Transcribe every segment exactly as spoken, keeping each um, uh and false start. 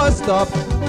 bus stop,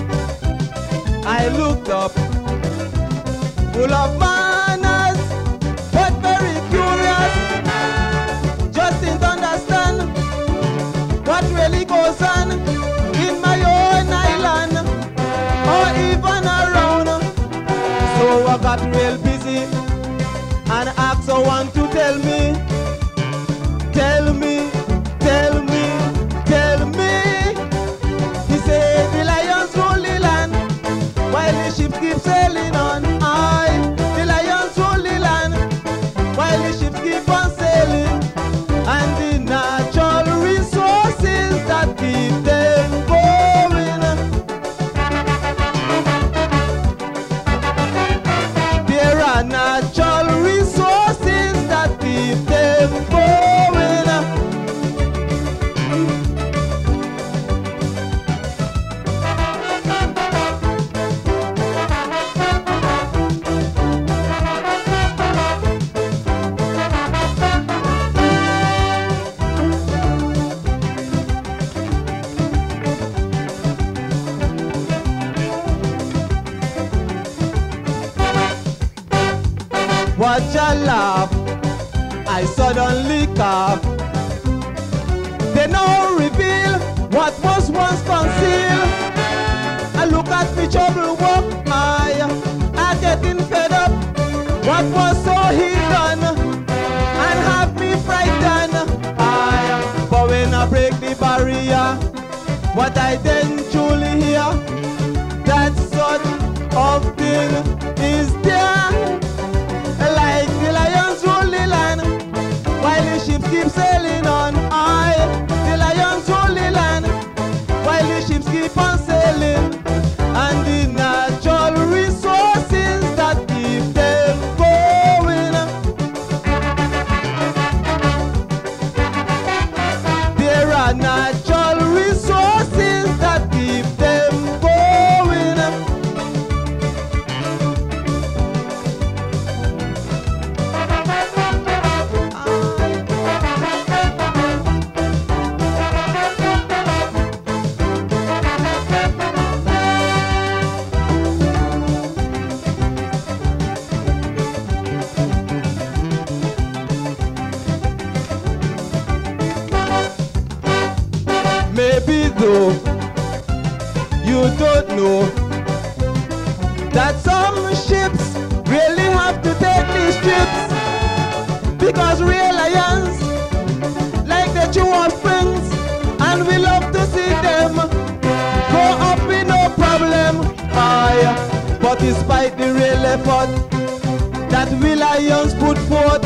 I looked up, full of manners, but very curious. Just didn't understand what really goes on in my own island or even around. So I got real busy and asked someone to tell me, tell me, tell me, tell me. He said the lions rule the land while the ships keep sailing on. Aye, the lions rule the land while the ships keep on sailing, and the natural resources that keep them going. There are natural resources that keep them going. Watch a laugh, I suddenly cough. They now reveal what was once concealed. I look at me trouble walk, I, I getting fed up. What was so hidden and have me frightened. I, but when I break the barrier, what I then truly hear, that sort of thing is there. Like the lions rule the land while the ships keep sailing on. I, the lions rule the land while the ships keep on sailing, and the natural resources that keep them going. There are natural resources that keep them going. Maybe though you don't know that some ships really have to take these trips, because real lions like the chew of springs, and we love to see them go up with no problem. Aye, but despite the real effort that we lions put forth,